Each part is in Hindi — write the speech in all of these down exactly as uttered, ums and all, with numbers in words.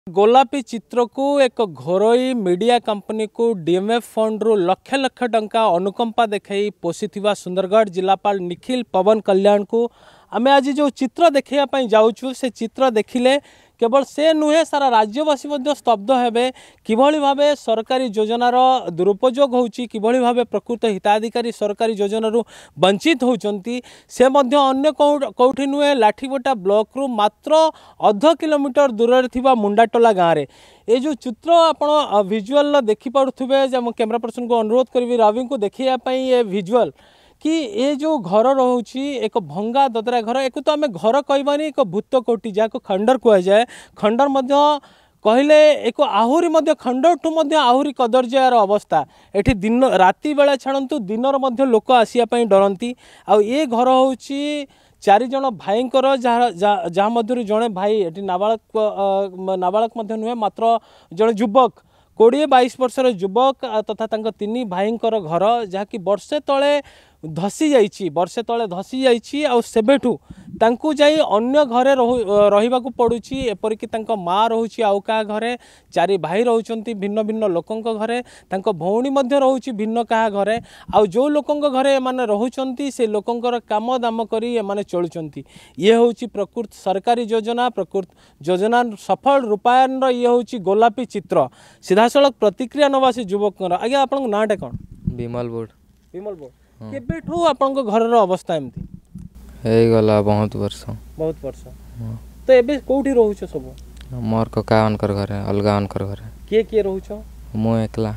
गोलापी चित्र को एक घरोई मीडिया कंपनी को डीएमएफ फंड रु लक्ष लक्ष टंका अनुकंपा देखई पोषिथिबा सुंदरगढ़ जिलापाल निखिल पवन कल्याण को आम आज जो चित्र देखा जाऊँ से चित्र देखिले केवल से नुहे सारा राज्यवासी स्तब्ध हेबे किभली भाबे सरकारी योजनार दुरुपयोग होउची किभली भाबे प्रकृत हिताधिकारी सरकारी योजनारू वंचित होउचंती से मध्य अन्य कौठी नुहे लाठीबोटा ब्लॉक रु मात्र अध किलोमीटर दूर थिबा मुंडाटोला गाँव रे ये जो चित्र आपण विजुअल देखि पारुथुबे जे हम कैमरा पर्सन को अनुरोध करबी रवि को देखिया पई ये विजुअल कि ये जो घर रोची एक भंगा ददरा घर एक तो आम घर कहबानी एक भूत कोटी जहाँ को खंडर कहुए खंडर मध्य कहले एक आहुरी मध्य खंडर ठू मध्य आहुरी कदर्जार अवस्था एठी दिन राति बेला छाड़ू दिनर मध्य लोक आसिया डरती आ ये घर होची चारि जन भाईंकर जहाँ मध्य जड़े भाई ये नाबालक नाबालक मध्य नुहे मात्र जड़े युवक कोड़े बाईस वर्षर युवक तथा तांको तीन भाईंकर घर जहाँकि वर्षे तले धसी जाइछि वर्षे तले धसी जाइछि आ सेबेठू तांकु जाई अन्य घरे रहिबाकु पड़ुछि एपरिक तांको माँ रहुछि आउ का घरे चारि भाई रहउचंती भिन्न भिन्न लोकंक घरे तांको भौणी मध्य रहुछि भिन्न का घरे आउ जो लोकंक घरे माने रहुचंती से लोकंकर काम दाम करी माने चलुचंती ये होछि प्रकृत सरकारी योजना प्रकृत योजना सफल रूपायन ये होछि गोलापी चित्र सीधा सड़क प्रतिक्रिया नवासी युवक आज्ञा आपन नाटा कोन विमल बोर्ड विमल बोर्ड केबेठू आपन घर अवस्था एमती हे गला बहुत वर्ष बहुत वर्ष तो एबे कोठी रहउछ सब मोर को कानकर घर अलगा अनकर घर के के रहउछ मु एकला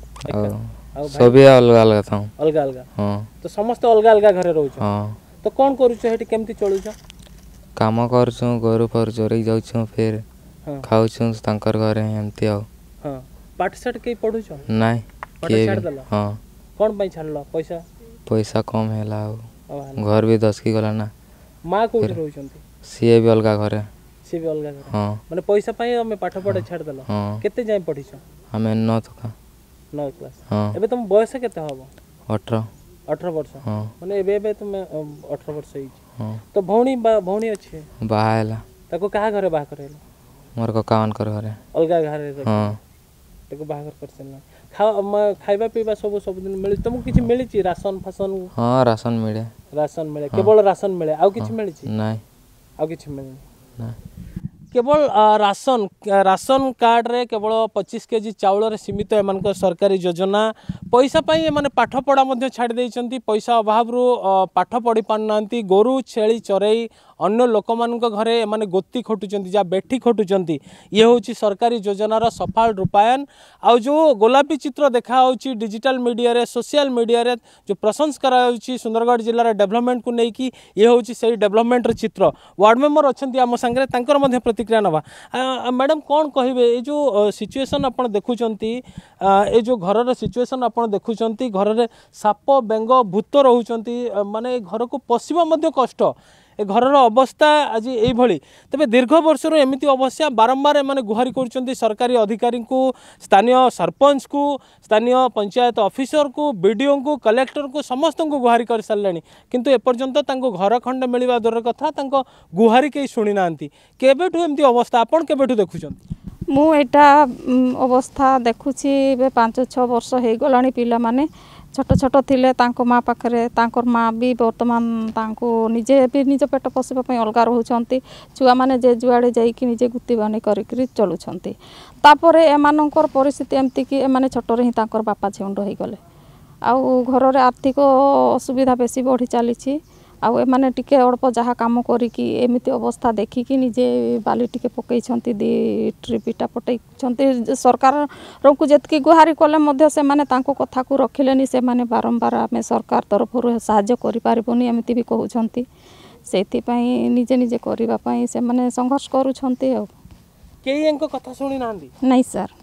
सभी अलग अलग था अलग अलग हां तो समस्त अलग अलग घरे रहउछ हां तो कोन करूछ हेटी केमती चलुछ काम करछु गोरु पर जोरै जाउछु फिर खाउछु तांकर घरे एमती आ हां पाठ सेट के पढुछ नाही के छाड़ दला हां कोन पई छाड़लो पैसा पैसा कम हैला घर भी दस की गला ना माँ को रहउचंती सीए भी अलगा घरे सी भी अलगा घरे हां माने पैसा पई हमें पाठ पढे छाड़ दला केते जाय पढिछ हमें नौ तक नौ क्लास हां एबे तुम बयस केते हबो अठारह अठारह वर्ष हां माने एबे एबे तुम अठारह वर्ष ही हां तो भौणी भौणी अछि बाहायला ताको कहा घरे बाह करेला मोर को कान कर घरे अलगा घरे हां ताको बाह कर करसेला खाइबा पीबा सब सब दिन मिली तुमको किछि मिली छि राशन फासन हां राशन मिले राशन मिले केवल राशन मिले आउ किछि मिली छि नाही आउ किछि मिले ना केवल राशन राशन कार्ड रे केवल पच्चीस केजी चाउल रे सीमित एमान सरकारी योजना पैसा पाई एमाने पाठ पढ़ा मध्य छाड़ देइचंती पैसा अभाव रु पाठ पढ़ी पारनांती गोरु छेली चरई अन्य लोक मानक घरे एमाने गोत्ती खटुचंती जा बेठी खटुचंती ये होची सरकारी योजनार सफल रूपायन आ जो गोलापी चित्र देखा होची डिजिटल मीडिया रे सोशल मीडिया रे जो प्रशंसा करा होची सुंदरगढ़ जिल्ला रे डेवलपमेंट को नेकी ये होची सही डेवलपमेंट रे चित्र वार्ड मेंबर अछंती आम संगे तांकर मध्य प्रतिक्रिया नवा मैडम कौन कहिबे ए जो सिचुएशन आपण देखुचंती ए जो घर रे सिचुएशन आपण देखुचंती घर रे साप बेंग भूत रहउचंती माने घर को पसिबा मध्य कष्ट ए घर अवस्था आज यही तेज दीर्घ वर्ष एमती अवस्था बारंबार एमाने गुहारी कर सरकारी अधिकारी को स्थानीय सरपंच को स्थानीय पंचायत ऑफिसर को बीडीओ को कलेक्टर को समस्त को गुहारी कर सारे किंतु एपर्यंत घर खंडे मिलवा दूर कथा गुहारी कहीं शुणी ना केबेठू एमती अवस्था आपन केबेठू देखुं मु एटा अवस्था देखुची पांच छः वर्ष हो गलानी पिला माने छोट छोट थिले तांको माँ पाखरे तांकर माँ भी वर्तमान तांको निजे भी निज पेट पोषापी अलग रोचंती छुआ मैंने जे जुआड़े जाइए निजे गुति बनी करी चलुंट तापर एमानकर परिस्थिति एमती कि एमाने छोटरे ही तांकर बापा झेउंड हो गले आउ घर आर्थिक असुविधा बेसी बढ़ी चली आउ एमाने टिके अल्प जहाँ कम करिकी एमिति अवस्था देखिकी निजे बाली टिके पकईछंती दी ट्रिपिटा पटईछंती सरकार को जेतकी गुहारी कले मध्य से माने तांको कथा को रखिलेनी से माने बारंबार आमे सरकार तरफ साहाय्य करि पारिबोनी एमिति भी कहउछंती सेति पई निजे निजे करिबा पई से माने संघर्ष करूछंती आ केई एंको कथा सुनी नांदी नहीं सर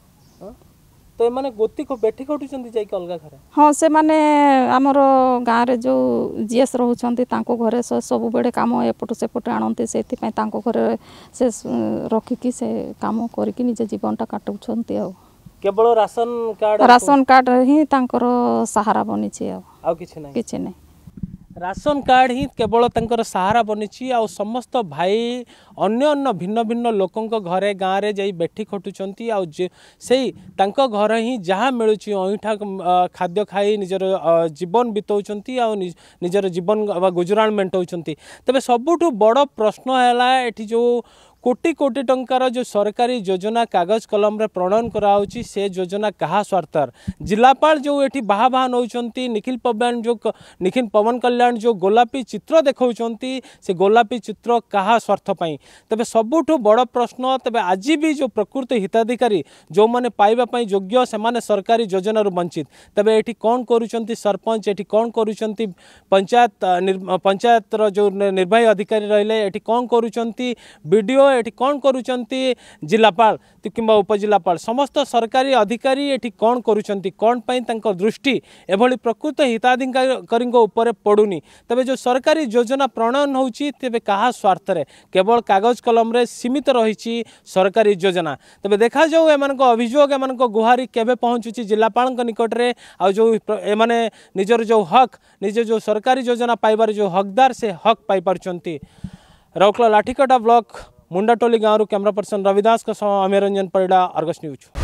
तो माने गोती को बेठी खटुचंती जाई के अलगा घरे हां से माने हमर गाँ रे जो जीएस रहउचंती तांको घरे सब बेडे काम एपटो सेपटे आणंती सेति पई तांको घरे से रखिकी से काम करिकी निजे जीवनटा काटुचंती आ केवल राशन कार्ड राशन कार्ड ही तांकर सहारा बनिछि आ आ किछि नै किछि नै राशन कार्ड ही केवल तंकर सहारा बनी आ समस्त भाई अन्य अन्य भिन्न भिन्न लोकों घरे गाँव में जाई बैठी खटुंट से घर ही जहाँ मिलूँ अईठा खाद्य खाई निजर जीवन बिताऊँच निजर जीवन गुजराण मेटाऊँच तेज सबुठ बड़ प्रश्न है ये जो कोटी कोटी टंकार जो सरकारी योजना कागज कलम रे प्रणयन कराउची से योजना कहा स्वार्थर जिलापाल जो एठी बाहा बाहा नौचंती निखिल पवन जो निखिल पवन कल्याण जो गोलापी चित्र देखौचंती से गोलापी चित्र कहा स्वार्थ पाई तबे सबुठु बड़ प्रश्न तबे आज भी जो प्रकृत हिताधिकारी जो माने पाइबा पई योग्य से माने सरकारी योजना रु वंचित तबे एठी कौन करूचंती सरपंच एठी कौन करूचंती पंचायत पंचायत रो जो निर्वाही अधिकारी रहले एठी कौन करूचंती बीडीओ एठी कौन करूचंती जिलापाल किंबा उपजिलापाल समस्त सरकारी अधिकारी एठी कौन करूचंती कौन पई तंकर दृष्टि एभली प्रकृत हिताधिकारी ऊपर पड़ुनी तबे जो सरकारी योजना प्रणयन होउची तबे कहा स्वार्थ रे केवल कागज कलम रे सीमित रही सरकारी योजना तबे देखा जाऊ एमान को अभियोग एमान को गुहारी केबे पहुंचुची जिलापाल निकट रे आ जो एमाने निजर जो हक निज जो सरकारी योजना पाइबार जो हकदार से हक पाई पारचंती। राउरकेला लाठीकटा ब्लॉक मुंडाटोली गाँव कैमरा पर्सन रविदास का अमेरंजन परिड़ा अर्गस न्यूज।